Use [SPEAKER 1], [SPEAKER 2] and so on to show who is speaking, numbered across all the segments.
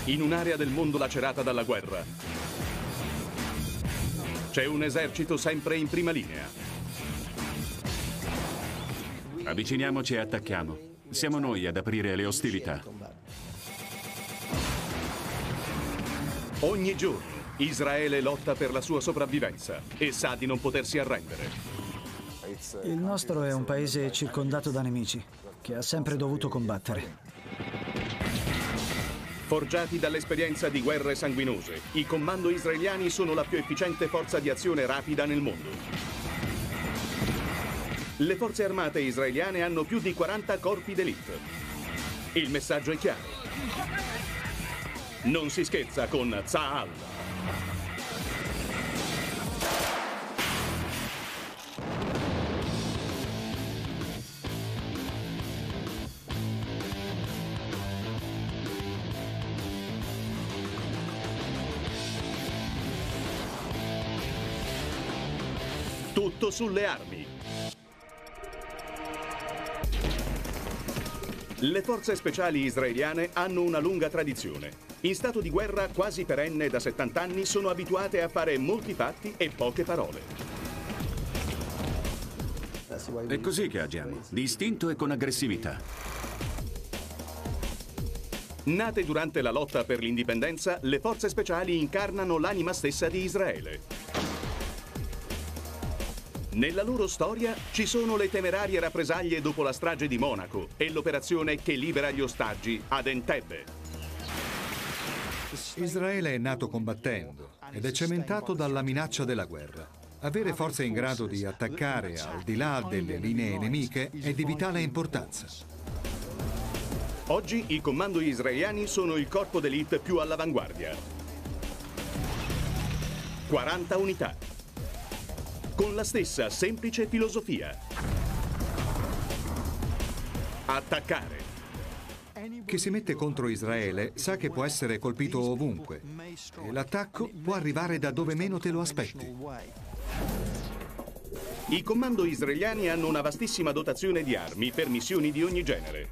[SPEAKER 1] In un'area del mondo lacerata dalla guerra, c'è un esercito sempre in prima linea.
[SPEAKER 2] Avviciniamoci e attacchiamo. Siamo noi ad aprire le ostilità.
[SPEAKER 1] Ogni giorno Israele lotta per la sua sopravvivenza e sa di non potersi arrendere.
[SPEAKER 3] Il nostro è un paese circondato da nemici, che ha sempre dovuto combattere.
[SPEAKER 1] Forgiati dall'esperienza di guerre sanguinose, i commando israeliani sono la più efficiente forza di azione rapida nel mondo. Le forze armate israeliane hanno più di 40 corpi d'élite. Il messaggio è chiaro. Non si scherza con Tzahal. Tutto sulle armi. Le forze speciali israeliane hanno una lunga tradizione. In stato di guerra quasi perenne da 70 anni sono abituate a fare molti fatti e poche parole.
[SPEAKER 2] È così che agiamo, di istinto e con aggressività.
[SPEAKER 1] Nate durante la lotta per l'indipendenza, le forze speciali incarnano l'anima stessa di Israele. Nella loro storia ci sono le temerarie rappresaglie dopo la strage di Monaco e l'operazione che libera gli ostaggi ad Entebbe.
[SPEAKER 4] Israele è nato combattendo ed è cementato dalla minaccia della guerra. Avere forze in grado di attaccare al di là delle linee nemiche è di vitale importanza.
[SPEAKER 1] Oggi i commando israeliani sono il corpo d'élite più all'avanguardia. 40 unità. Con la stessa semplice filosofia. Attaccare.
[SPEAKER 4] Chi si mette contro Israele sa che può essere colpito ovunque e l'attacco può arrivare da dove meno te lo aspetti.
[SPEAKER 1] I commando israeliani hanno una vastissima dotazione di armi per missioni di ogni genere.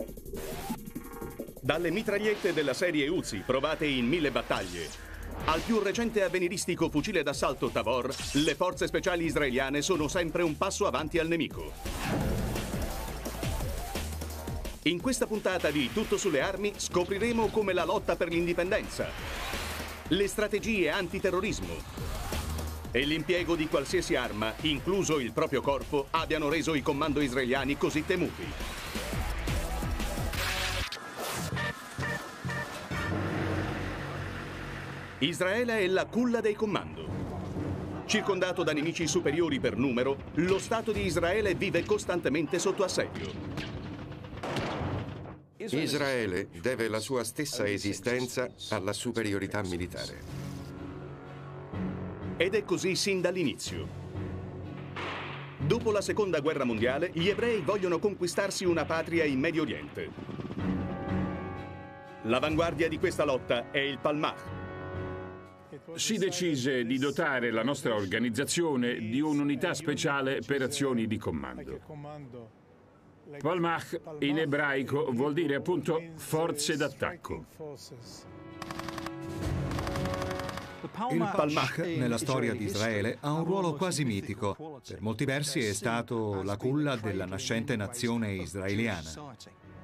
[SPEAKER 1] Dalle mitragliette della serie Uzi, provate in 1000 battaglie, al più recente avveniristico fucile d'assalto Tavor, le forze speciali israeliane sono sempre un passo avanti al nemico. In questa puntata di Tutto sulle armi scopriremo come la lotta per l'indipendenza, le strategie antiterrorismo e l'impiego di qualsiasi arma, incluso il proprio corpo, abbiano reso i commando israeliani così temuti. Israele è la culla dei comando. Circondato da nemici superiori per numero, lo Stato di Israele vive costantemente sotto assedio.
[SPEAKER 5] Israele deve la sua stessa esistenza alla superiorità militare.
[SPEAKER 1] Ed è così sin dall'inizio. Dopo la Seconda Guerra Mondiale, gli ebrei vogliono conquistarsi una patria in Medio Oriente. L'avanguardia di questa lotta è il Palmach.
[SPEAKER 6] Si decise di dotare la nostra organizzazione di un'unità speciale per azioni di comando. Palmach in ebraico vuol dire appunto forze d'attacco.
[SPEAKER 4] Il Palmach nella storia di Israele ha un ruolo quasi mitico. Per molti versi è stato la culla della nascente nazione israeliana.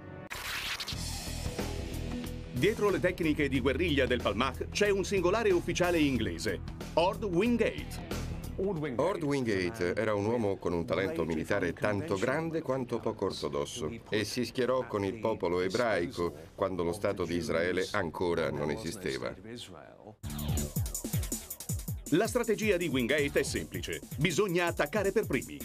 [SPEAKER 1] Dietro le tecniche di guerriglia del Palmach c'è un singolare ufficiale inglese, Ord Wingate.
[SPEAKER 5] Ord Wingate era un uomo con un talento militare tanto grande quanto poco ortodosso e si schierò con il popolo ebraico quando lo Stato di Israele ancora non esisteva.
[SPEAKER 1] La strategia di Wingate è semplice, bisogna attaccare per primi.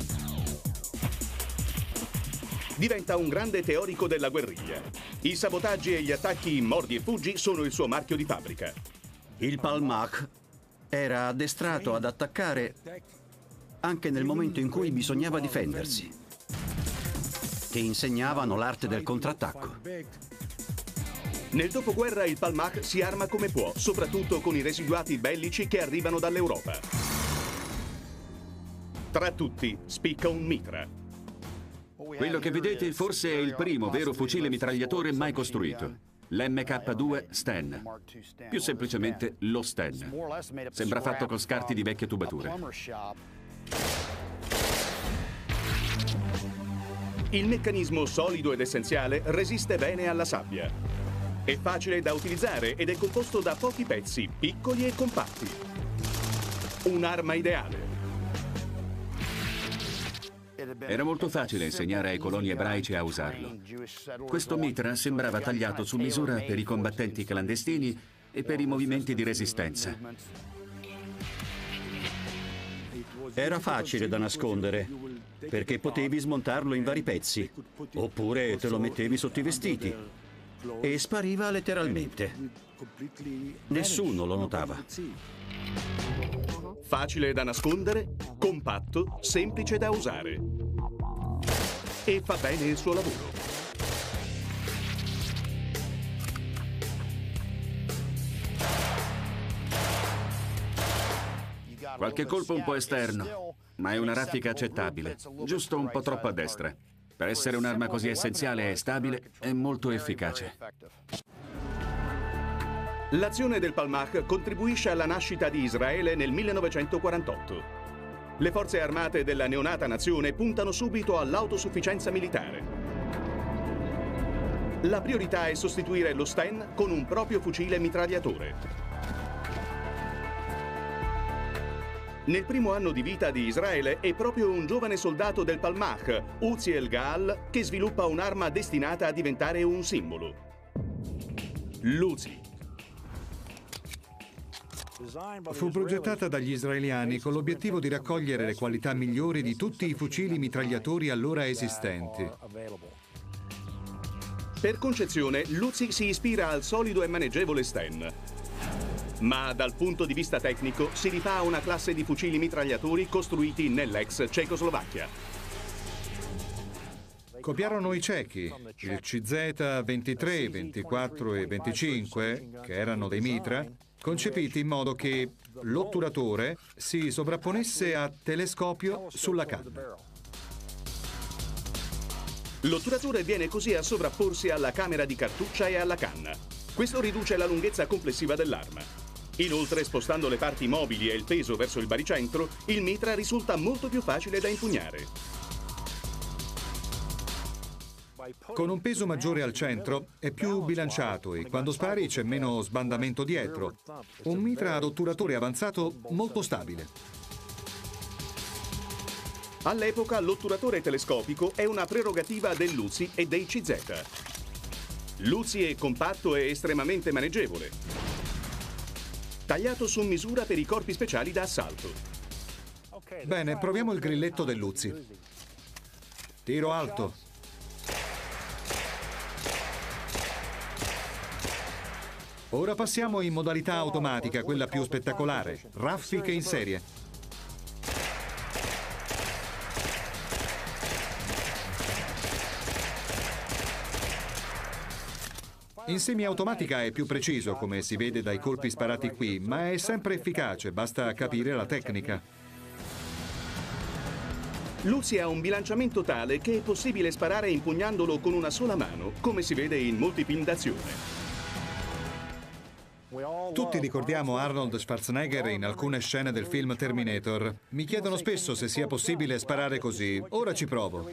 [SPEAKER 1] Diventa un grande teorico della guerriglia. I sabotaggi e gli attacchi in mordi e fuggi sono il suo marchio di fabbrica.
[SPEAKER 7] Il Palmach era addestrato ad attaccare anche nel momento in cui bisognava difendersi. Ti insegnavano l'arte del contrattacco.
[SPEAKER 1] Nel dopoguerra il Palmach si arma come può, soprattutto con i residuati bellici che arrivano dall'Europa. Tra tutti spicca un mitra.
[SPEAKER 2] Quello che vedete forse è il primo vero fucile mitragliatore mai costruito. L'MK2 Sten, più semplicemente lo Sten. Sembra fatto con scarti di vecchie tubature.
[SPEAKER 1] Il meccanismo solido ed essenziale resiste bene alla sabbia. È facile da utilizzare ed è composto da pochi pezzi, piccoli e compatti. Un'arma ideale.
[SPEAKER 2] Era molto facile insegnare ai coloni ebraici a usarlo. Questo mitra sembrava tagliato su misura per i combattenti clandestini e per i movimenti di resistenza.
[SPEAKER 7] Era facile da nascondere, perché potevi smontarlo in vari pezzi, oppure te lo mettevi sotto i vestiti e spariva letteralmente. Nessuno lo notava.
[SPEAKER 1] Facile da nascondere, compatto, semplice da usare. E fa bene il suo lavoro.
[SPEAKER 2] Qualche colpo un po' esterno, ma è una raffica accettabile, giusto un po' troppo a destra. Per essere un'arma così essenziale e stabile, è molto efficace.
[SPEAKER 1] L'azione del Palmach contribuisce alla nascita di Israele nel 1948. Le forze armate della neonata nazione puntano subito all'autosufficienza militare. La priorità è sostituire lo Sten con un proprio fucile mitragliatore. Nel primo anno di vita di Israele è proprio un giovane soldato del Palmach, Uziel Gal, che sviluppa un'arma destinata a diventare un simbolo. L'Uzi.
[SPEAKER 4] Fu progettata dagli israeliani con l'obiettivo di raccogliere le qualità migliori di tutti i fucili mitragliatori allora esistenti.
[SPEAKER 1] Per concezione, l'Uzi si ispira al solido e maneggevole Sten. Ma dal punto di vista tecnico si rifà a una classe di fucili mitragliatori costruiti nell'ex Cecoslovacchia.
[SPEAKER 4] Copiarono i cechi, il CZ 23, 24 e 25, che erano dei mitra, concepiti in modo che l'otturatore si sovrapponesse a telescopio sulla canna.
[SPEAKER 1] L'otturatore viene così a sovrapporsi alla camera di cartuccia e alla canna. Questo riduce la lunghezza complessiva dell'arma. Inoltre, spostando le parti mobili e il peso verso il baricentro, il mitra risulta molto più facile da impugnare.
[SPEAKER 4] Con un peso maggiore al centro è più bilanciato e quando spari c'è meno sbandamento dietro. Un mitra ad otturatore avanzato molto stabile.
[SPEAKER 1] All'epoca l'otturatore telescopico è una prerogativa dell'Uzi e dei CZ. L'Uzi è compatto e estremamente maneggevole. Tagliato su misura per i corpi speciali da assalto.
[SPEAKER 4] Bene, proviamo il grilletto dell'Uzi. Tiro alto. Ora passiamo in modalità automatica, quella più spettacolare. Raffiche in serie. In semiautomatica è più preciso, come si vede dai colpi sparati qui, ma è sempre efficace, basta capire la tecnica.
[SPEAKER 1] L'Uzi ha un bilanciamento tale che è possibile sparare impugnandolo con una sola mano, come si vede in molti film d'azione.
[SPEAKER 4] Tutti ricordiamo Arnold Schwarzenegger in alcune scene del film Terminator. Mi chiedono spesso se sia possibile sparare così. Ora ci provo.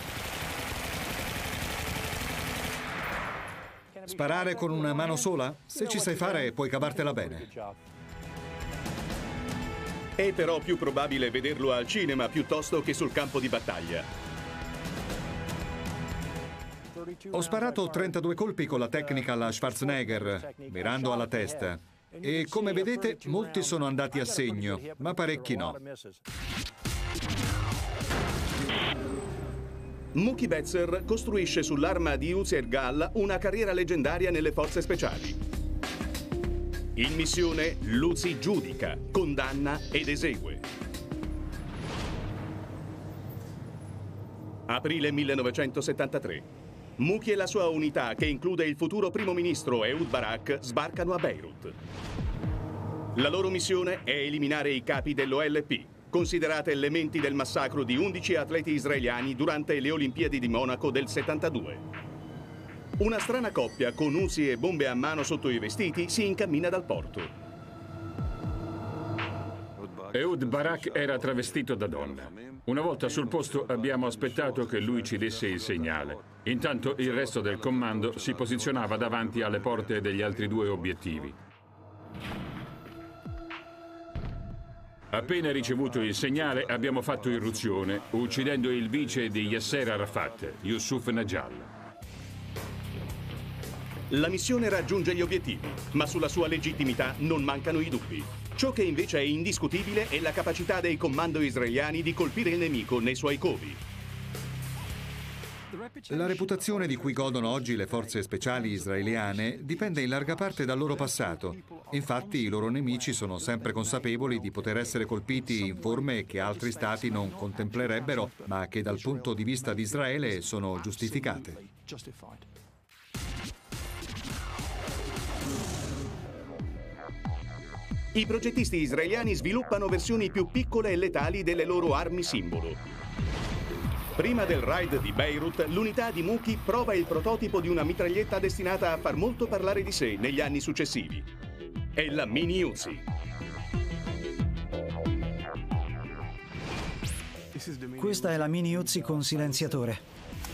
[SPEAKER 4] Sparare con una mano sola? Se ci sai fare, puoi cavartela bene.
[SPEAKER 1] È però più probabile vederlo al cinema piuttosto che sul campo di battaglia.
[SPEAKER 4] Ho sparato 32 colpi con la tecnica alla Schwarzenegger, mirando alla testa. E come vedete, molti sono andati a segno, ma parecchi no.
[SPEAKER 1] Mookie Betzer costruisce sull'arma di Uziel Gal una carriera leggendaria nelle forze speciali. In missione, l'Uzi giudica, condanna ed esegue. Aprile 1973. Mookie e la sua unità, che include il futuro primo ministro Ehud Barak, sbarcano a Beirut. La loro missione è eliminare i capi dell'OLP, considerate elementi del massacro di 11 atleti israeliani durante le Olimpiadi di Monaco del 72. Una strana coppia con Uzi e bombe a mano sotto i vestiti si incammina dal porto.
[SPEAKER 6] Ehud Barak era travestito da donna. Una volta sul posto abbiamo aspettato che lui ci desse il segnale. Intanto il resto del comando si posizionava davanti alle porte degli altri due obiettivi. Appena ricevuto il segnale abbiamo fatto irruzione, uccidendo il vice di Yasser Arafat, Yusuf Najal.
[SPEAKER 1] La missione raggiunge gli obiettivi, ma sulla sua legittimità non mancano i dubbi. Ciò che invece è indiscutibile è la capacità dei comando israeliani di colpire il nemico nei suoi covi.
[SPEAKER 4] La reputazione di cui godono oggi le forze speciali israeliane dipende in larga parte dal loro passato. Infatti i loro nemici sono sempre consapevoli di poter essere colpiti in forme che altri stati non contemplerebbero, ma che dal punto di vista di Israele sono giustificate.
[SPEAKER 1] I progettisti israeliani sviluppano versioni più piccole e letali delle loro armi simbolo. Prima del raid di Beirut, l'unità di Muki prova il prototipo di una mitraglietta destinata a far molto parlare di sé negli anni successivi. È la Mini Uzi.
[SPEAKER 3] Questa è la Mini Uzi con silenziatore.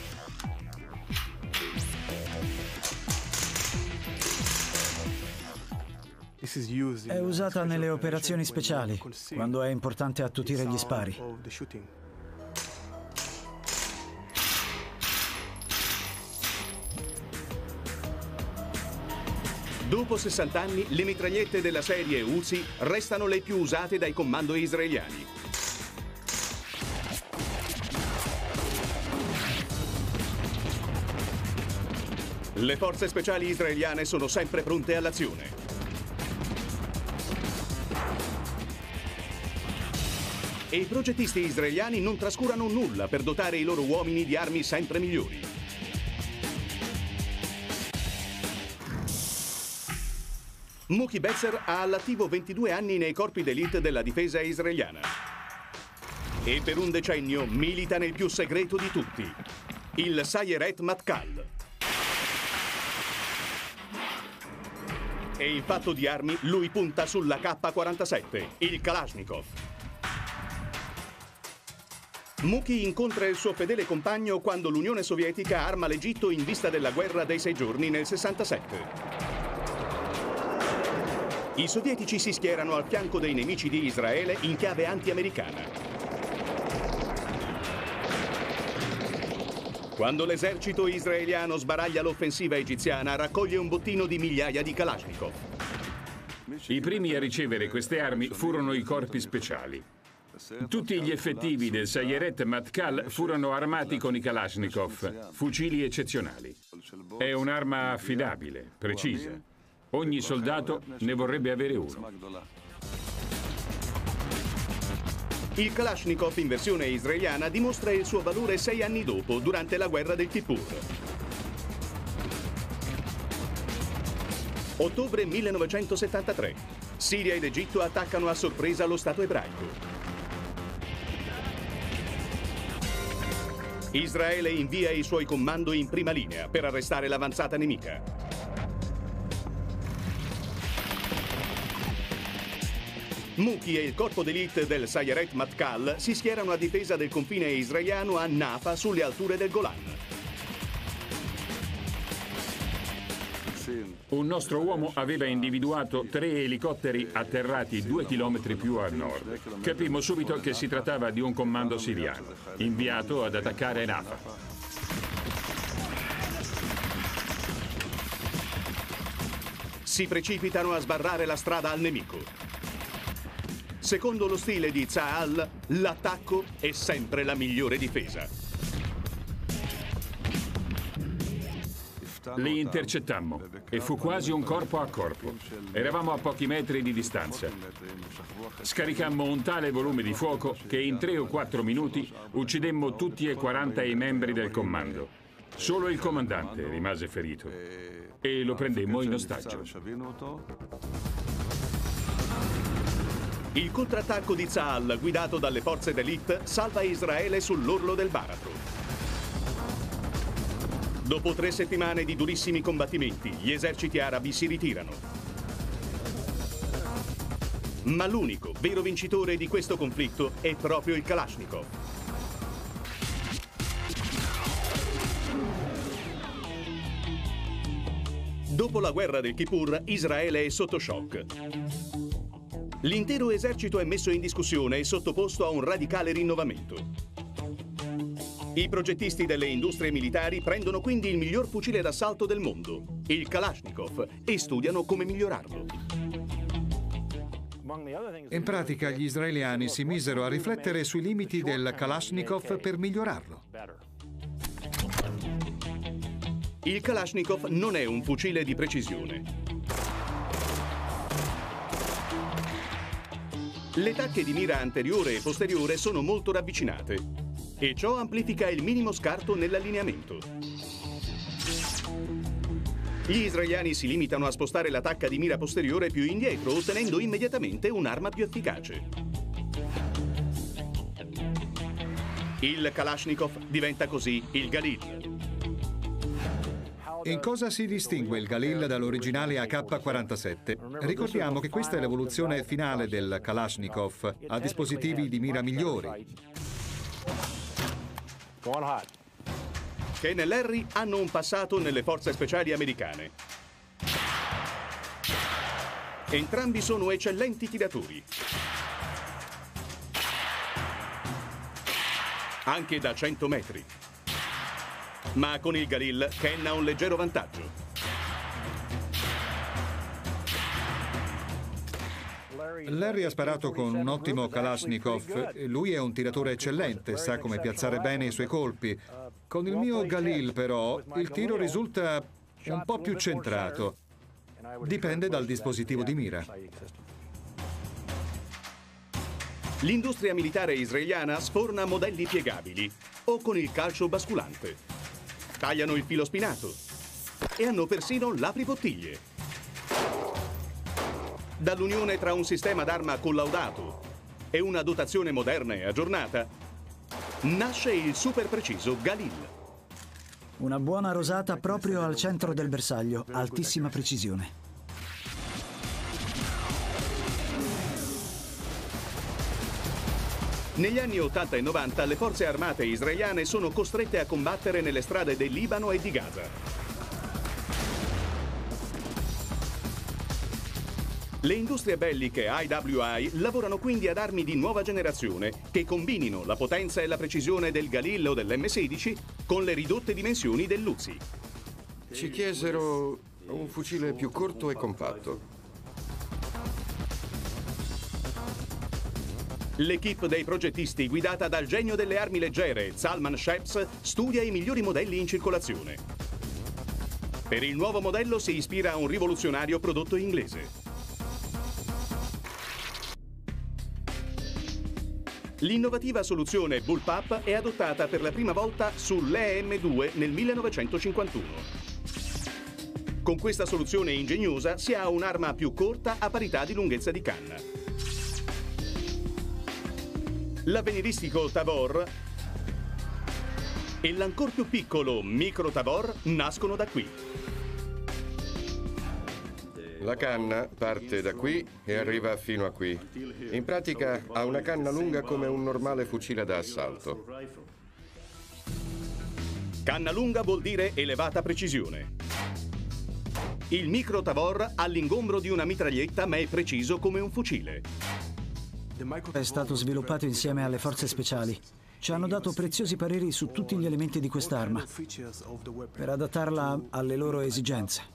[SPEAKER 3] È usata nelle operazioni speciali, quando è importante attutire gli spari.
[SPEAKER 1] Dopo 60 anni, le mitragliette della serie Uzi restano le più usate dai comando israeliani. Le forze speciali israeliane sono sempre pronte all'azione. E i progettisti israeliani non trascurano nulla per dotare i loro uomini di armi sempre migliori. Muki Betzer ha all'attivo 22 anni nei corpi d'élite della difesa israeliana. E per un decennio milita nel più segreto di tutti, il Sayeret Matkal. E in fatto di armi lui punta sulla K-47, il Kalashnikov. Muki incontra il suo fedele compagno quando l'Unione Sovietica arma l'Egitto in vista della guerra dei 6 giorni nel 67. I sovietici si schierano al fianco dei nemici di Israele in chiave anti-americana. Quando l'esercito israeliano sbaraglia l'offensiva egiziana, raccoglie un bottino di migliaia di Kalashnikov.
[SPEAKER 6] I primi a ricevere queste armi furono i corpi speciali. Tutti gli effettivi del Sayeret Matkal furono armati con i Kalashnikov, fucili eccezionali. È un'arma affidabile, precisa. Ogni soldato ne vorrebbe avere uno.
[SPEAKER 1] Il Kalashnikov in versione israeliana dimostra il suo valore 6 anni dopo, durante la guerra del Kippur. Ottobre 1973. Siria ed Egitto attaccano a sorpresa lo Stato ebraico. Israele invia i suoi commando in prima linea per arrestare l'avanzata nemica. Muki e il corpo d'élite del Sayeret Matkal si schierano a difesa del confine israeliano a Nafa, sulle alture del Golan.
[SPEAKER 6] Un nostro uomo aveva individuato 3 elicotteri atterrati 2 chilometri più a nord. Capimmo subito che si trattava di un comando siriano, inviato ad attaccare Nafa.
[SPEAKER 1] Si precipitano a sbarrare la strada al nemico. Secondo lo stile di Tzahal, l'attacco è sempre la migliore difesa.
[SPEAKER 6] Li intercettammo e fu quasi un corpo a corpo. Eravamo a pochi metri di distanza. Scaricammo un tale volume di fuoco che in 3 o 4 minuti uccidemmo tutti e 40 i membri del comando. Solo il comandante rimase ferito e lo prendemmo in ostaggio.
[SPEAKER 1] Il contrattacco di Tzahal, guidato dalle forze d'élite, salva Israele sull'orlo del baratro. Dopo 3 settimane di durissimi combattimenti, gli eserciti arabi si ritirano. Ma l'unico vero vincitore di questo conflitto è proprio il Kalashnikov. Dopo la guerra del Kippur, Israele è sotto shock. L'intero esercito è messo in discussione e sottoposto a un radicale rinnovamento. I progettisti delle industrie militari prendono quindi il miglior fucile d'assalto del mondo, il Kalashnikov, e studiano come migliorarlo.
[SPEAKER 4] In pratica gli israeliani si misero a riflettere sui limiti del Kalashnikov per migliorarlo.
[SPEAKER 1] Il Kalashnikov non è un fucile di precisione. Le tacche di mira anteriore e posteriore sono molto ravvicinate e ciò amplifica il minimo scarto nell'allineamento. Gli israeliani si limitano a spostare la tacca di mira posteriore più indietro, ottenendo immediatamente un'arma più efficace. Il Kalashnikov diventa così il Galil.
[SPEAKER 4] In cosa si distingue il Galil dall'originale AK-47? Ricordiamo che questa è l'evoluzione finale del Kalashnikov, a dispositivi di mira migliori.
[SPEAKER 1] Ken e Larry hanno un passato nelle forze speciali americane. Entrambi sono eccellenti tiratori. Anche da 100 metri. Ma con il Galil, Ken ha un leggero vantaggio.
[SPEAKER 4] Larry ha sparato con un ottimo Kalashnikov. Lui è un tiratore eccellente, sa come piazzare bene i suoi colpi. Con il mio Galil, però, il tiro risulta un po' più centrato. Dipende dal dispositivo di mira.
[SPEAKER 1] L'industria militare israeliana sforna modelli piegabili o con il calcio basculante. Tagliano il filo spinato e hanno persino l'apribottiglie. Dall'unione tra un sistema d'arma collaudato e una dotazione moderna e aggiornata, nasce il super preciso Galil.
[SPEAKER 3] Una buona rosata proprio al centro del bersaglio, altissima precisione.
[SPEAKER 1] Negli anni 80 e 90 le forze armate israeliane sono costrette a combattere nelle strade del Libano e di Gaza. Le industrie belliche IWI lavorano quindi ad armi di nuova generazione che combinino la potenza e la precisione del Galil o dell'M16 con le ridotte dimensioni dell'Uzi.
[SPEAKER 5] Ci chiesero un fucile più corto e compatto.
[SPEAKER 1] L'equipe dei progettisti, guidata dal genio delle armi leggere, Zalman Shapps, studia i migliori modelli in circolazione. Per il nuovo modello si ispira a un rivoluzionario prodotto inglese. L'innovativa soluzione Bullpup è adottata per la prima volta sull'EM2 nel 1951. Con questa soluzione ingegnosa si ha un'arma più corta a parità di lunghezza di canna. L'avveniristico Tavor e l'ancor più piccolo Micro Tavor nascono da qui.
[SPEAKER 5] La canna parte da qui e arriva fino a qui. In pratica ha una canna lunga come un normale fucile da assalto.
[SPEAKER 1] Canna lunga vuol dire elevata precisione. Il Micro Tavor ha l'ingombro di una mitraglietta ma è preciso come un fucile.
[SPEAKER 3] È stato sviluppato insieme alle forze speciali. Ci hanno dato preziosi pareri su tutti gli elementi di quest'arma per adattarla alle loro esigenze.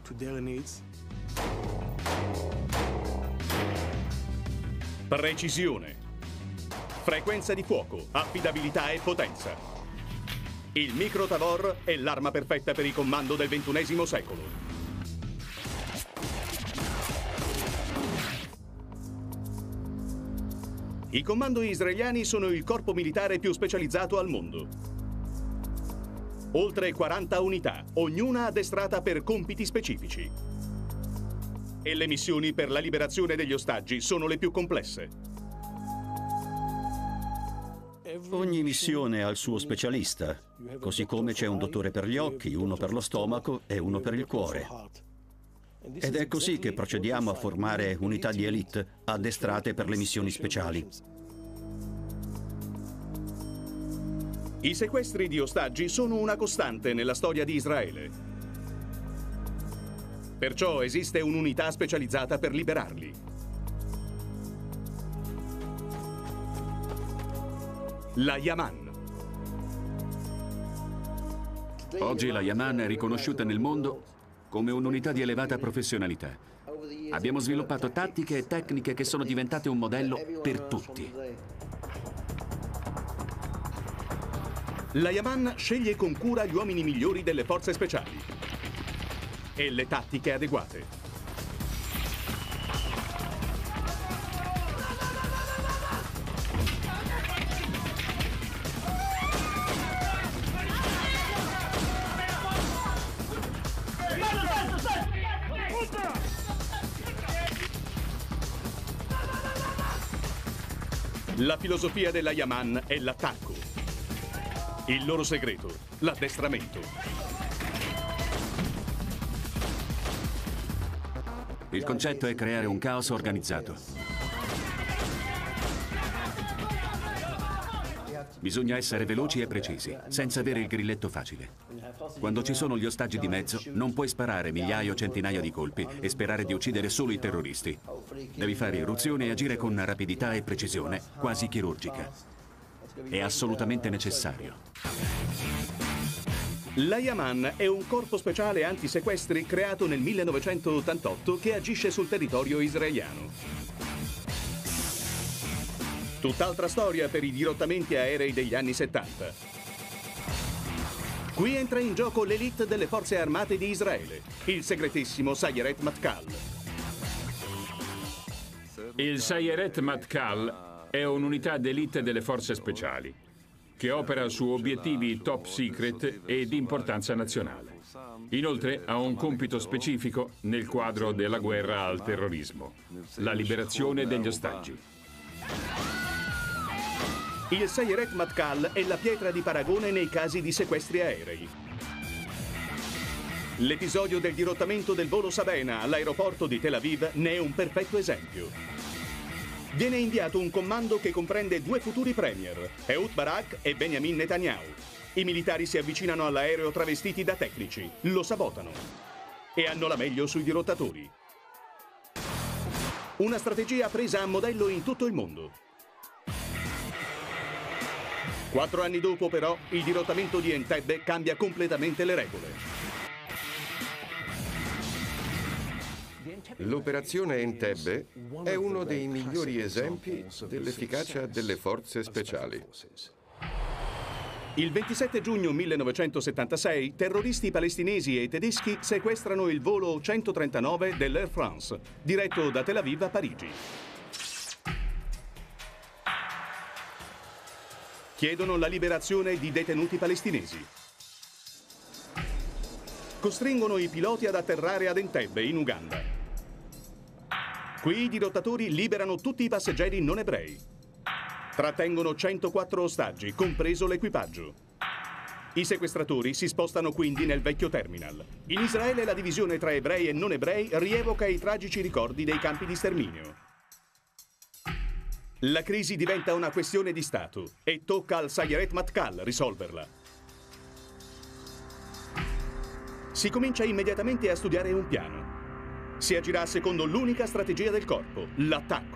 [SPEAKER 1] Precisione, frequenza di fuoco, affidabilità e potenza. Il Micro Tavor è l'arma perfetta per il comando del XXI secolo. I commando israeliani sono il corpo militare più specializzato al mondo. Oltre 40 unità, ognuna addestrata per compiti specifici. E le missioni per la liberazione degli ostaggi sono le più complesse.
[SPEAKER 7] Ogni missione ha il suo specialista, così come c'è un dottore per gli occhi, uno per lo stomaco e uno per il cuore. Ed è così che procediamo a formare unità di elite addestrate per le missioni speciali.
[SPEAKER 1] I sequestri di ostaggi sono una costante nella storia di Israele. Perciò esiste un'unità specializzata per liberarli. La Yaman.
[SPEAKER 2] Oggi la Yaman è riconosciuta nel mondo come un'unità di elevata professionalità. Abbiamo sviluppato tattiche e tecniche che sono diventate un modello per tutti.
[SPEAKER 1] La Yaman sceglie con cura gli uomini migliori delle forze speciali e le tattiche adeguate. La filosofia della Yaman è l'attacco. Il loro segreto, l'addestramento.
[SPEAKER 2] Il concetto è creare un caos organizzato. Bisogna essere veloci e precisi, senza avere il grilletto facile. Quando ci sono gli ostaggi di mezzo, non puoi sparare migliaia o centinaia di colpi e sperare di uccidere solo i terroristi. Devi fare irruzione e agire con rapidità e precisione, quasi chirurgica. È assolutamente necessario.
[SPEAKER 1] La Yaman è un corpo speciale antisequestri creato nel 1988 che agisce sul territorio israeliano. Tutt'altra storia per i dirottamenti aerei degli anni 70. Qui entra in gioco l'elite delle forze armate di Israele, il segretissimo Sayeret Matkal.
[SPEAKER 6] Il Sayeret Matkal è un'unità d'elite delle forze speciali, che opera su obiettivi top secret e di importanza nazionale. Inoltre ha un compito specifico nel quadro della guerra al terrorismo, la liberazione degli ostaggi.
[SPEAKER 1] Il Sayeret Matkal è la pietra di paragone nei casi di sequestri aerei. L'episodio del dirottamento del volo Sabena all'aeroporto di Tel Aviv ne è un perfetto esempio. Viene inviato un comando che comprende due futuri premier, Ehud Barak e Benjamin Netanyahu. I militari si avvicinano all'aereo travestiti da tecnici, lo sabotano e hanno la meglio sui dirottatori. Una strategia presa a modello in tutto il mondo. 4 anni dopo, però, il dirottamento di Entebbe cambia completamente le regole.
[SPEAKER 5] L'operazione Entebbe è uno dei migliori esempi dell'efficacia delle forze speciali.
[SPEAKER 1] Il 27 giugno 1976, terroristi palestinesi e tedeschi sequestrano il volo 139 dell'Air France, diretto da Tel Aviv a Parigi. Chiedono la liberazione di detenuti palestinesi. Costringono i piloti ad atterrare ad Entebbe, in Uganda. Qui i dirottatori liberano tutti i passeggeri non ebrei. Trattengono 104 ostaggi, compreso l'equipaggio. I sequestratori si spostano quindi nel vecchio terminal. In Israele la divisione tra ebrei e non ebrei rievoca i tragici ricordi dei campi di sterminio. La crisi diventa una questione di Stato e tocca al Sayeret Matkal risolverla. Si comincia immediatamente a studiare un piano. Si agirà secondo l'unica strategia del corpo, l'attacco.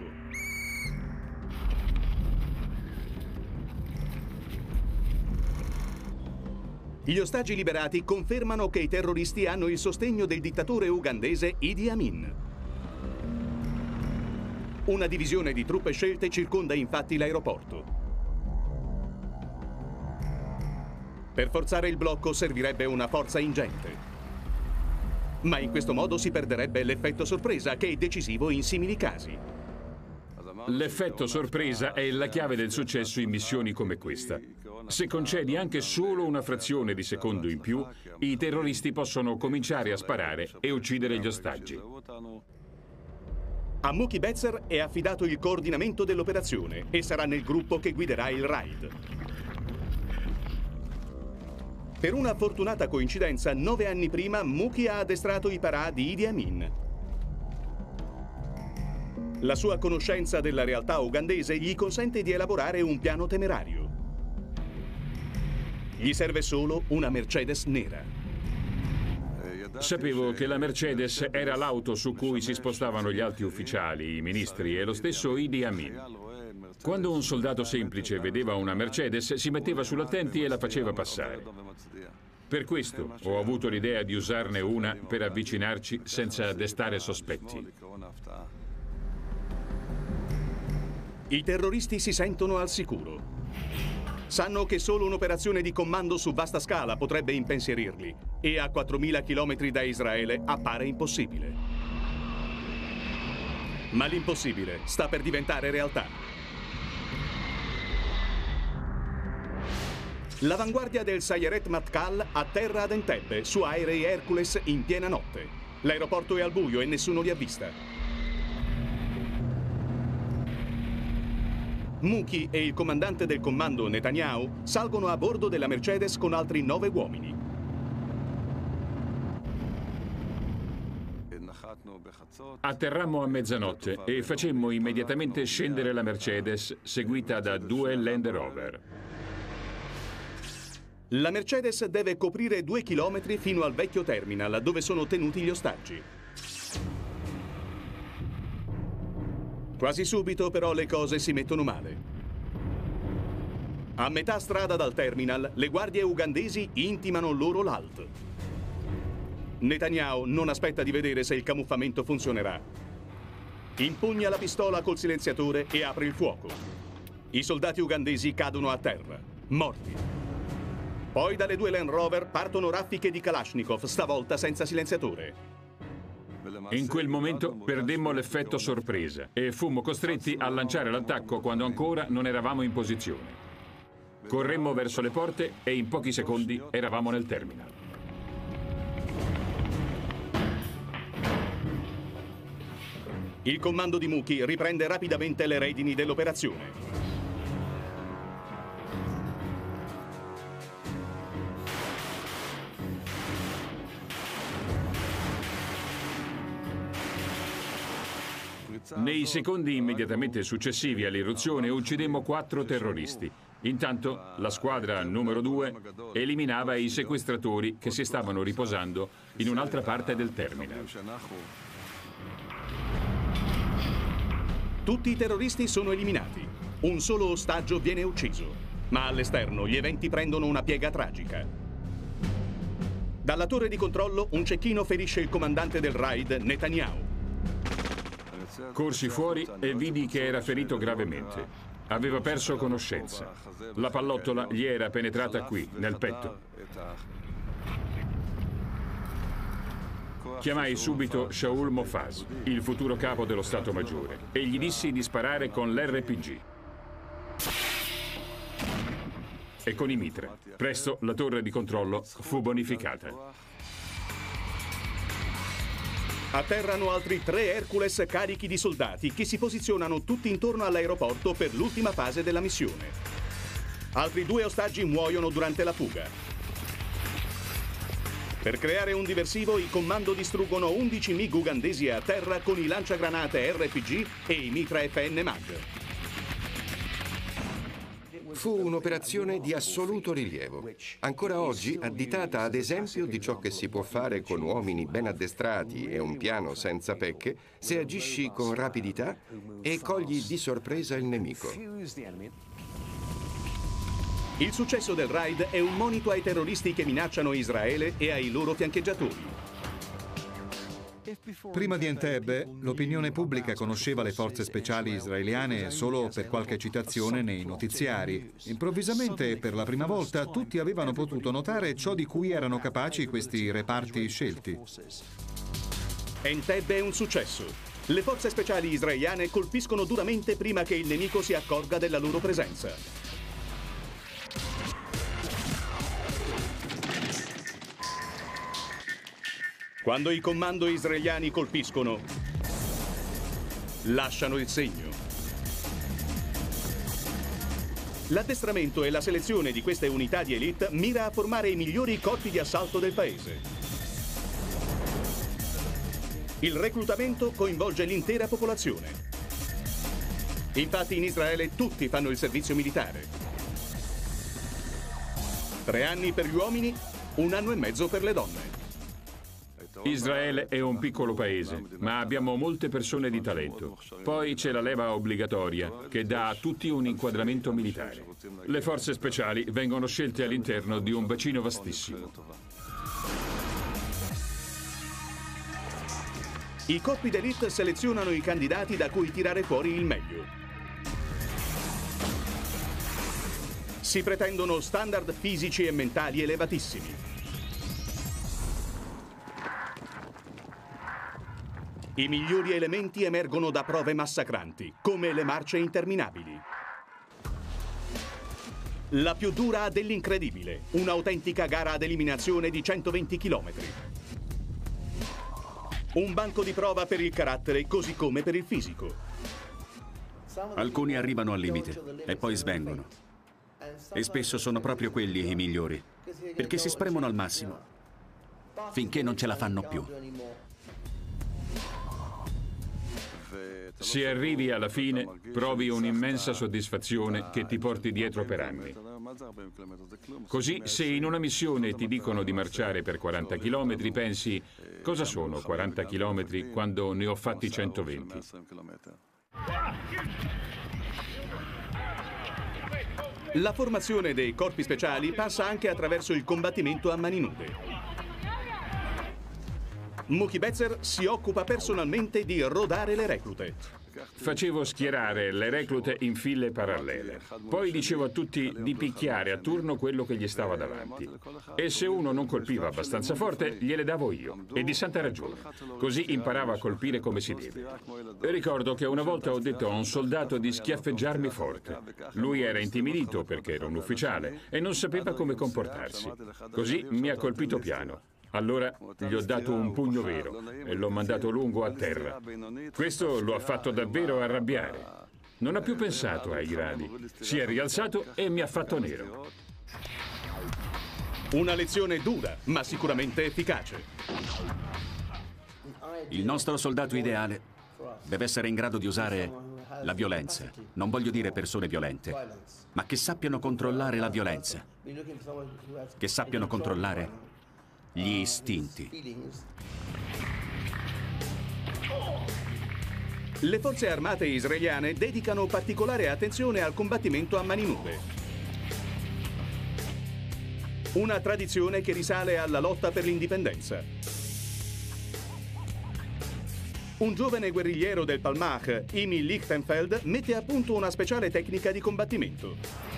[SPEAKER 1] Gli ostaggi liberati confermano che i terroristi hanno il sostegno del dittatore ugandese Idi Amin. Una divisione di truppe scelte circonda infatti l'aeroporto. Per forzare il blocco servirebbe una forza ingente. Ma in questo modo si perderebbe l'effetto sorpresa, che è decisivo in simili casi.
[SPEAKER 6] L'effetto sorpresa è la chiave del successo in missioni come questa. Se concedi anche solo una frazione di secondo in più, i terroristi possono cominciare a sparare e uccidere gli ostaggi.
[SPEAKER 1] A Mookie Betzer è affidato il coordinamento dell'operazione e sarà nel gruppo che guiderà il raid. Per una fortunata coincidenza, 9 anni prima Muki ha addestrato i parà di Idi Amin. La sua conoscenza della realtà ugandese gli consente di elaborare un piano temerario. Gli serve solo una Mercedes nera.
[SPEAKER 6] Sapevo che la Mercedes era l'auto su cui si spostavano gli alti ufficiali, i ministri e lo stesso Idi Amin. Quando un soldato semplice vedeva una Mercedes, si metteva sull'attenti e la faceva passare. Per questo ho avuto l'idea di usarne una per avvicinarci senza destare sospetti.
[SPEAKER 1] I terroristi si sentono al sicuro. Sanno che solo un'operazione di comando su vasta scala potrebbe impensierirli e a 4.000 chilometri da Israele appare impossibile. Ma l'impossibile sta per diventare realtà. L'avanguardia del Sayeret Matkal atterra ad Entebbe su aerei Hercules in piena notte. L'aeroporto è al buio e nessuno li avvista. Muki e il comandante del comando Netanyahu salgono a bordo della Mercedes con altri 9 uomini.
[SPEAKER 6] Atterrammo a mezzanotte e facemmo immediatamente scendere la Mercedes, seguita da 2 Land Rover.
[SPEAKER 1] La Mercedes deve coprire 2 chilometri fino al vecchio terminal, dove sono tenuti gli ostaggi. Quasi subito, però, le cose si mettono male. A metà strada dal terminal, le guardie ugandesi intimano loro l'alt. Netanyahu non aspetta di vedere se il camuffamento funzionerà. Impugna la pistola col silenziatore e apre il fuoco. I soldati ugandesi cadono a terra, morti. Poi dalle 2 Land Rover partono raffiche di Kalashnikov, stavolta senza silenziatore.
[SPEAKER 6] In quel momento perdemmo l'effetto sorpresa e fummo costretti a lanciare l'attacco quando ancora non eravamo in posizione. Corremmo verso le porte e in pochi secondi eravamo nel terminal.
[SPEAKER 1] Il comando di Muki riprende rapidamente le redini dell'operazione.
[SPEAKER 6] Nei secondi immediatamente successivi all'irruzione uccidemmo 4 terroristi. Intanto la squadra numero 2 eliminava i sequestratori che si stavano riposando in un'altra parte del terminal.
[SPEAKER 1] Tutti i terroristi sono eliminati. Un solo ostaggio viene ucciso. Ma all'esterno gli eventi prendono una piega tragica. Dalla torre di controllo un cecchino ferisce il comandante del raid, Netanyahu.
[SPEAKER 6] Corsi fuori e vidi che era ferito gravemente. Aveva perso conoscenza. La pallottola gli era penetrata qui, nel petto. Chiamai subito Shaul Mofaz, il futuro capo dello Stato Maggiore, e gli dissi di sparare con l'RPG e con i mitra. Presto la torre di controllo fu bonificata.
[SPEAKER 1] Atterrano altri 3 Hercules carichi di soldati che si posizionano tutti intorno all'aeroporto per l'ultima fase della missione. Altri 2 ostaggi muoiono durante la fuga. Per creare un diversivo, i comando distruggono 11 MiG ugandesi a terra con i lanciagranate RPG e i mitra FN MAG.
[SPEAKER 5] Fu un'operazione di assoluto rilievo, ancora oggi additata ad esempio di ciò che si può fare con uomini ben addestrati e un piano senza pecche se agisci con rapidità e cogli di sorpresa il nemico.
[SPEAKER 1] Il successo del raid è un monito ai terroristi che minacciano Israele e ai loro fiancheggiatori.
[SPEAKER 4] Prima di Entebbe, l'opinione pubblica conosceva le forze speciali israeliane solo per qualche citazione nei notiziari. Improvvisamente, per la prima volta, tutti avevano potuto notare ciò di cui erano capaci questi reparti scelti.
[SPEAKER 1] Entebbe è un successo. Le forze speciali israeliane colpiscono duramente prima che il nemico si accorga della loro presenza. Quando i comando israeliani colpiscono, lasciano il segno. L'addestramento e la selezione di queste unità di elite mira a formare i migliori corpi di assalto del paese. Il reclutamento coinvolge l'intera popolazione. Infatti in Israele tutti fanno il servizio militare. 3 anni per gli uomini, 1 anno e mezzo per le donne.
[SPEAKER 6] Israele è un piccolo paese, ma abbiamo molte persone di talento. Poi c'è la leva obbligatoria, che dà a tutti un inquadramento militare. Le forze speciali vengono scelte all'interno di un bacino vastissimo.
[SPEAKER 1] I corpi d'élite selezionano i candidati da cui tirare fuori il meglio. Si pretendono standard fisici e mentali elevatissimi. I migliori elementi emergono da prove massacranti, come le marce interminabili. La più dura dell'incredibile, un'autentica gara ad eliminazione di 120 km. Un banco di prova per il carattere, così come per il fisico.
[SPEAKER 2] Alcuni arrivano al limite e poi svengono. E spesso sono proprio quelli i migliori, perché si spremono al massimo, finché non ce la fanno più.
[SPEAKER 6] Se arrivi alla fine, provi un'immensa soddisfazione che ti porti dietro per anni. Così, se in una missione ti dicono di marciare per 40 km, pensi, cosa sono 40 km quando ne ho fatti 120?
[SPEAKER 1] La formazione dei corpi speciali passa anche attraverso il combattimento a mani nude. Mookie Betzer si occupa personalmente di rodare le reclute.
[SPEAKER 6] Facevo schierare le reclute in file parallele. Poi dicevo a tutti di picchiare a turno quello che gli stava davanti. E se uno non colpiva abbastanza forte, gliele davo io. E di santa ragione. Così imparava a colpire come si deve. E ricordo che una volta ho detto a un soldato di schiaffeggiarmi forte. Lui era intimidito perché era un ufficiale e non sapeva come comportarsi. Così mi ha colpito piano. Allora gli ho dato un pugno vero e l'ho mandato lungo a terra. Questo lo ha fatto davvero arrabbiare. Non ha più pensato ai gradi. Si è rialzato e mi ha fatto nero.
[SPEAKER 1] Una lezione dura, ma sicuramente efficace.
[SPEAKER 2] Il nostro soldato ideale deve essere in grado di usare la violenza. Non voglio dire persone violente, ma che sappiano controllare la violenza. Che sappiano controllare gli istinti.
[SPEAKER 1] Le forze armate israeliane dedicano particolare attenzione al combattimento a mani nude. Una tradizione che risale alla lotta per l'indipendenza. Un giovane guerrigliero del Palmach, Imi Lichtenfeld, mette a punto una speciale tecnica di combattimento.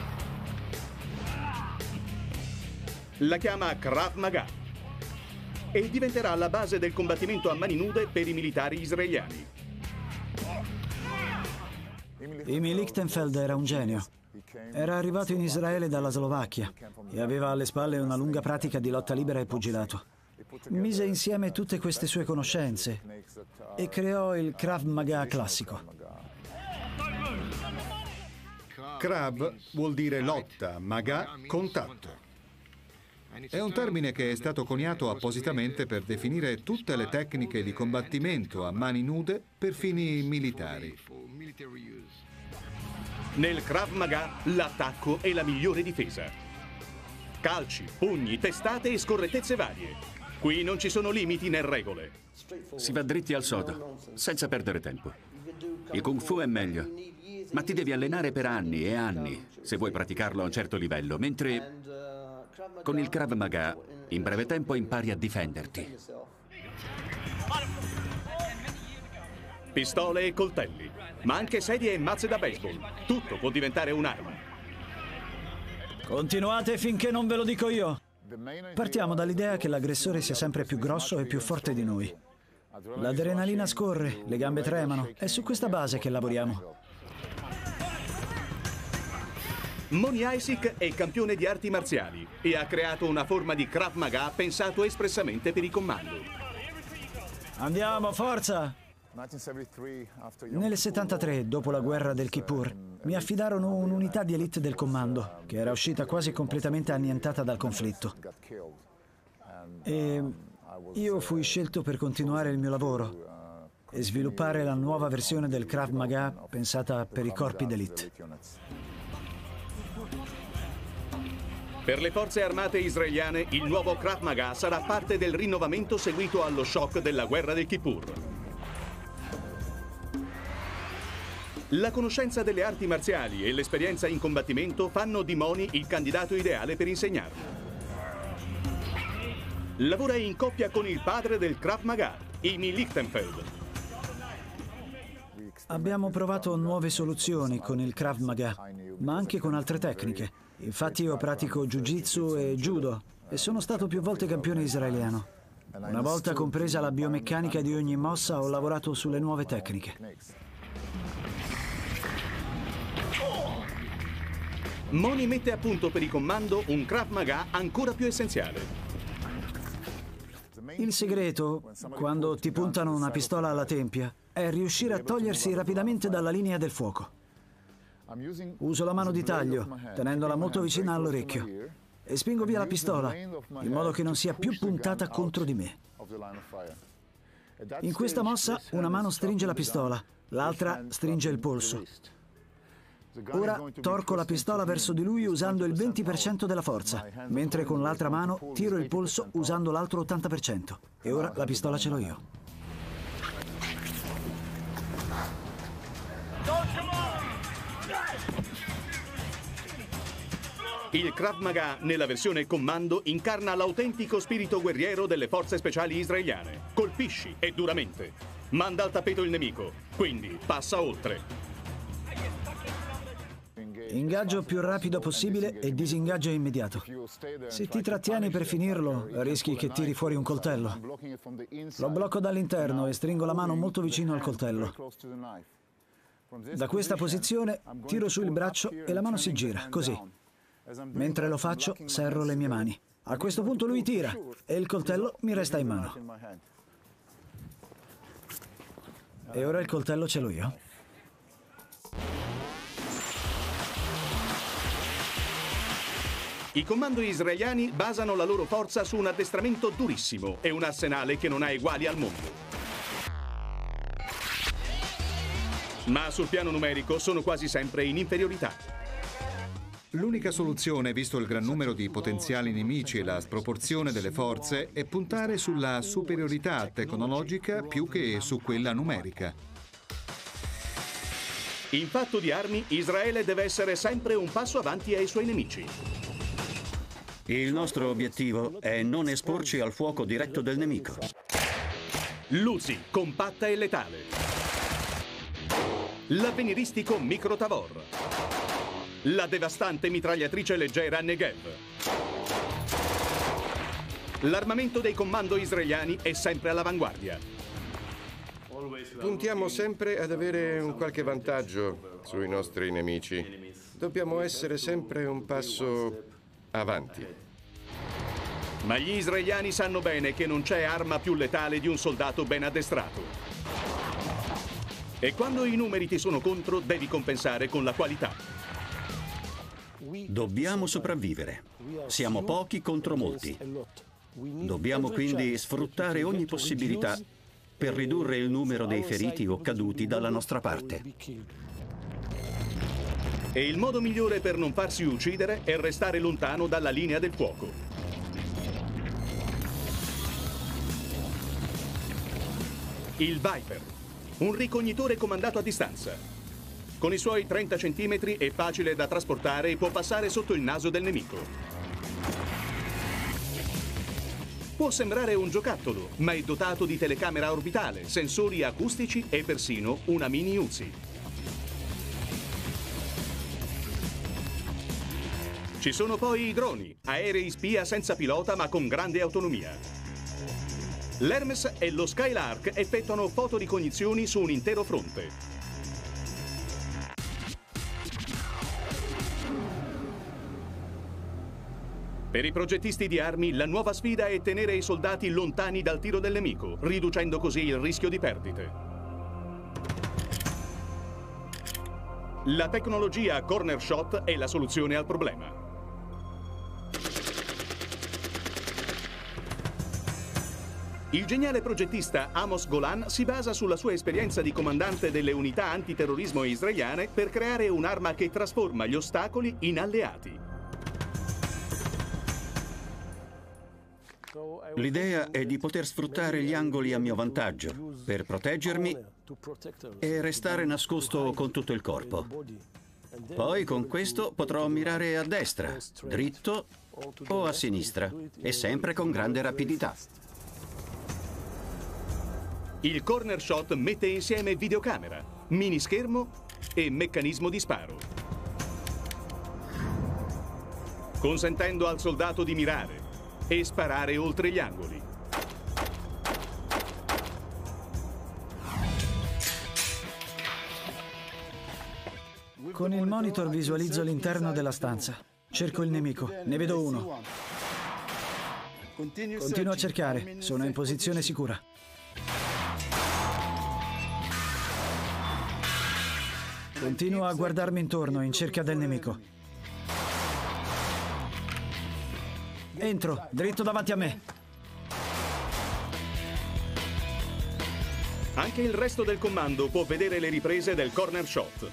[SPEAKER 1] La chiama Krav Maga e diventerà la base del combattimento a mani nude per i militari israeliani.
[SPEAKER 3] Imi Lichtenfeld era un genio. Era arrivato in Israele dalla Slovacchia e aveva alle spalle una lunga pratica di lotta libera e pugilato. Mise insieme tutte queste sue conoscenze e creò il Krav Maga classico.
[SPEAKER 4] Krav vuol dire lotta, Maga contatto. È un termine che è stato coniato appositamente per definire tutte le tecniche di combattimento a mani nude per fini militari.
[SPEAKER 1] Nel Krav Maga l'attacco è la migliore difesa. Calci, pugni, testate e scorrettezze varie. Qui non ci sono limiti né regole.
[SPEAKER 2] Si va dritti al sodo, senza perdere tempo. Il Kung Fu è meglio, ma ti devi allenare per anni e anni se vuoi praticarlo a un certo livello, mentre con il Krav Maga in breve tempo impari a difenderti.
[SPEAKER 1] Pistole e coltelli, ma anche sedie e mazze da baseball. Tutto può diventare un'arma.
[SPEAKER 3] Continuate finché non ve lo dico io. Partiamo dall'idea che l'aggressore sia sempre più grosso e più forte di noi. L'adrenalina scorre, le gambe tremano. È su questa base che lavoriamo.
[SPEAKER 1] Moni Isaac è campione di arti marziali e ha creato una forma di Krav Maga pensato espressamente per i comando.
[SPEAKER 3] Andiamo, forza! Nel 73, dopo la guerra del Kippur, mi affidarono un'unità di elite del comando, che era uscita quasi completamente annientata dal conflitto. E io fui scelto per continuare il mio lavoro e sviluppare la nuova versione del Krav Maga pensata per i corpi d'elite.
[SPEAKER 1] Per le forze armate israeliane, il nuovo Krav Maga sarà parte del rinnovamento seguito allo shock della guerra del Kippur. La conoscenza delle arti marziali e l'esperienza in combattimento fanno di Moni il candidato ideale per insegnarle. Lavora in coppia con il padre del Krav Maga, Imi Lichtenfeld.
[SPEAKER 3] Abbiamo provato nuove soluzioni con il Krav Maga, ma anche con altre tecniche. Infatti io pratico Jiu-Jitsu e Judo e sono stato più volte campione israeliano. Una volta compresa la biomeccanica di ogni mossa, ho lavorato sulle nuove tecniche.
[SPEAKER 1] Moni mette a punto per il comando un Krav Maga ancora più essenziale.
[SPEAKER 3] Il segreto, quando ti puntano una pistola alla tempia, è riuscire a togliersi rapidamente dalla linea del fuoco. Uso la mano di taglio, tenendola molto vicina all'orecchio, e spingo via la pistola, in modo che non sia più puntata contro di me. In questa mossa, una mano stringe la pistola, l'altra stringe il polso. Ora torco la pistola verso di lui usando il 20% della forza, mentre con l'altra mano tiro il polso usando l'altro 80%. E ora la pistola ce l'ho io.
[SPEAKER 1] Il Krav Maga, nella versione comando, incarna l'autentico spirito guerriero delle forze speciali israeliane. Colpisci e duramente. Manda al tappeto il nemico, quindi passa oltre.
[SPEAKER 3] Ingaggio più rapido possibile e disingaggio immediato. Se ti trattieni per finirlo, rischi che tiri fuori un coltello. Lo blocco dall'interno e stringo la mano molto vicino al coltello. Da questa posizione tiro su il braccio e la mano si gira, così. Mentre lo faccio, serro le mie mani. A questo punto lui tira e il coltello mi resta in mano. E ora il coltello ce l'ho io.
[SPEAKER 1] I comando israeliani basano la loro forza su un addestramento durissimo e un arsenale che non ha eguali al mondo. Ma sul piano numerico sono quasi sempre in inferiorità.
[SPEAKER 4] L'unica soluzione, visto il gran numero di potenziali nemici e la sproporzione delle forze, è puntare sulla superiorità tecnologica più che su quella numerica.
[SPEAKER 1] In fatto di armi, Israele deve essere sempre un passo avanti ai suoi nemici.
[SPEAKER 7] Il nostro obiettivo è non esporci al fuoco diretto del nemico.
[SPEAKER 1] L'Uzi, compatta e letale. L'avveniristico Micro Tavor. La devastante mitragliatrice leggera Negev. L'armamento dei comando israeliani è sempre all'avanguardia.
[SPEAKER 5] Puntiamo sempre ad avere un qualche vantaggio sui nostri nemici. Dobbiamo essere sempre un passo avanti.
[SPEAKER 1] Ma gli israeliani sanno bene che non c'è arma più letale di un soldato ben addestrato. E quando i numeri ti sono contro, devi compensare con la qualità.
[SPEAKER 7] Dobbiamo sopravvivere. Siamo pochi contro molti. Dobbiamo quindi sfruttare ogni possibilità per ridurre il numero dei feriti o caduti dalla nostra parte.
[SPEAKER 1] E il modo migliore per non farsi uccidere è restare lontano dalla linea del fuoco. Il Viper, un ricognitore comandato a distanza. Con i suoi 30 centimetri è facile da trasportare e può passare sotto il naso del nemico. Può sembrare un giocattolo, ma è dotato di telecamera orbitale, sensori acustici e persino una mini Uzi. Ci sono poi i droni, aerei spia senza pilota ma con grande autonomia. L'Hermes e lo Skylark effettuano fotoricognizioni su un intero fronte. Per i progettisti di armi, la nuova sfida è tenere i soldati lontani dal tiro del nemico, riducendo così il rischio di perdite. La tecnologia Corner Shot è la soluzione al problema. Il geniale progettista Amos Golan si basa sulla sua esperienza di comandante delle unità antiterrorismo israeliane per creare un'arma che trasforma gli ostacoli in alleati.
[SPEAKER 7] L'idea è di poter sfruttare gli angoli a mio vantaggio per proteggermi e restare nascosto con tutto il corpo. Poi con questo potrò mirare a destra, dritto o a sinistra e sempre con grande rapidità.
[SPEAKER 1] Il Corner Shot mette insieme videocamera, minischermo e meccanismo di sparo, consentendo al soldato di mirare e sparare oltre gli angoli.
[SPEAKER 3] Con il monitor visualizzo l'interno della stanza. Cerco il nemico. Ne vedo uno. Continuo a cercare. Sono in posizione sicura. Continuo a guardarmi intorno in cerca del nemico. Entro, dritto davanti a me.
[SPEAKER 1] Anche il resto del comando può vedere le riprese del Corner Shot.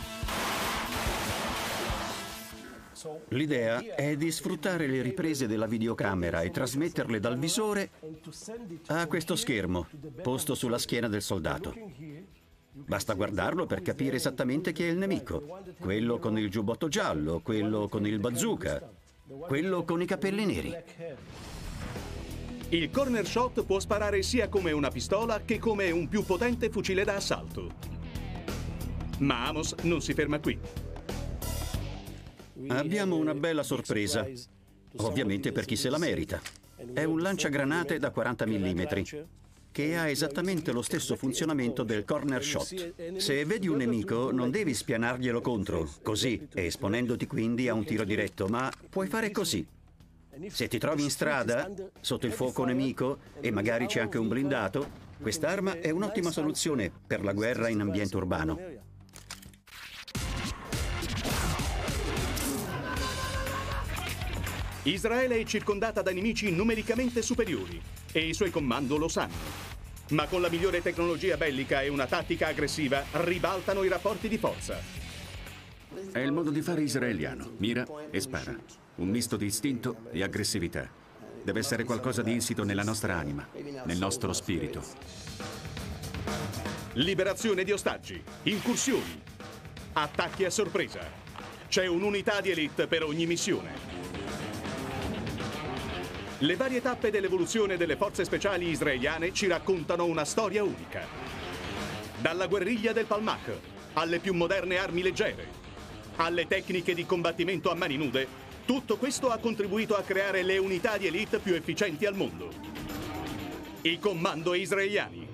[SPEAKER 7] L'idea è di sfruttare le riprese della videocamera e trasmetterle dal visore a questo schermo posto sulla schiena del soldato. Basta guardarlo per capire esattamente chi è il nemico. Quello con il giubbotto giallo, quello con il bazooka, quello con i capelli neri.
[SPEAKER 1] Il Corner Shot può sparare sia come una pistola che come un più potente fucile da assalto. Ma Amos non si ferma qui.
[SPEAKER 7] Abbiamo una bella sorpresa, ovviamente per chi se la merita. È un lanciagranate da 40 mm, che ha esattamente lo stesso funzionamento del Corner Shot. Se vedi un nemico, non devi spianarglielo contro, così, esponendoti quindi a un tiro diretto, ma puoi fare così. Se ti trovi in strada, sotto il fuoco nemico, e magari c'è anche un blindato, quest'arma è un'ottima soluzione per la guerra in ambiente urbano.
[SPEAKER 1] Israele è circondata da nemici numericamente superiori e i suoi comando lo sanno. Ma con la migliore tecnologia bellica e una tattica aggressiva ribaltano i rapporti di forza.
[SPEAKER 2] È il modo di fare israeliano. Mira e spara. Un misto di istinto e aggressività. Deve essere qualcosa di insito nella nostra anima, nel nostro spirito.
[SPEAKER 1] Liberazione di ostaggi, incursioni, attacchi a sorpresa. C'è un'unità di elite per ogni missione. Le varie tappe dell'evoluzione delle forze speciali israeliane ci raccontano una storia unica. Dalla guerriglia del Palmach, alle più moderne armi leggere, alle tecniche di combattimento a mani nude, tutto questo ha contribuito a creare le unità di elite più efficienti al mondo. I comando israeliani.